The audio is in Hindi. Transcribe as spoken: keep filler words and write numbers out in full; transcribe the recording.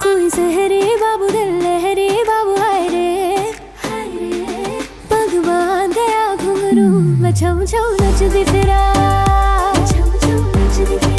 कोई सहरे बाबू दिल लहरे बाबू हाय रे, पग बांध गया घुंघरू मैं छम छम नचदी फिरा, छम छम नचदी फिरा।